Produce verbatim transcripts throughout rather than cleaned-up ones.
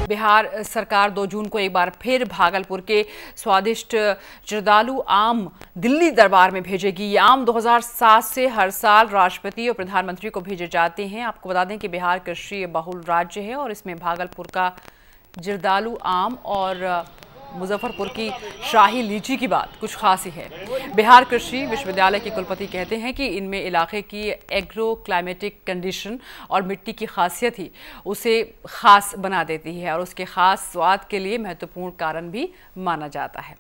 बिहार सरकार दो जून को एक बार फिर भागलपुर के स्वादिष्ट जर्दालू आम दिल्ली दरबार में भेजेगी। ये आम दो हज़ार सात से हर साल राष्ट्रपति और प्रधानमंत्री को भेजे जाते हैं। आपको बता दें कि बिहार कृषि बहुल राज्य है और इसमें भागलपुर का जर्दालू आम और मुजफ्फरपुर की शाही लीची की बात कुछ खास ही है। बिहार कृषि विश्वविद्यालय के कुलपति कहते हैं कि इनमें इलाके की एग्रो क्लाइमेटिक कंडीशन और मिट्टी की खासियत ही उसे खास बना देती है और उसके खास स्वाद के लिए महत्वपूर्ण कारण भी माना जाता है।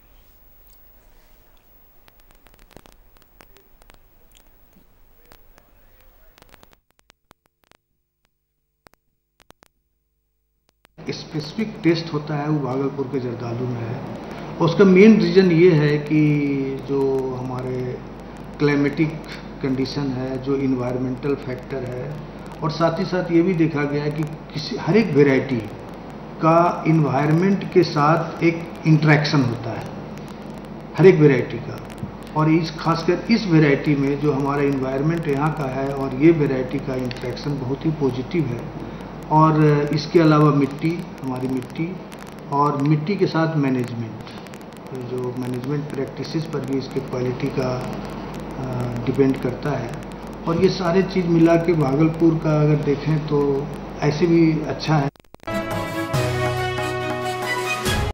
स्पेसिफिक टेस्ट होता है वो भागलपुर के जर्दालू में है और उसका मेन रीज़न ये है कि जो हमारे क्लाइमेटिक कंडीशन है, जो इन्वायरमेंटल फैक्टर है और साथ ही साथ ये भी देखा गया है कि किसी हर एक वेराइटी का इन्वायरमेंट के साथ एक इंटरेक्शन होता है हर एक वेराइटी का। और इस खासकर इस वेराइटी में जो हमारा इन्वायरमेंट यहाँ का है और ये वेराइटी का इंटरेक्शन बहुत ही पॉजिटिव है। और इसके अलावा मिट्टी, हमारी मिट्टी और मिट्टी के साथ मैनेजमेंट, जो मैनेजमेंट प्रैक्टिसेस पर भी इसके क्वालिटी का डिपेंड करता है। और ये सारे चीज़ मिला के भागलपुर का अगर देखें तो ऐसे भी अच्छा है।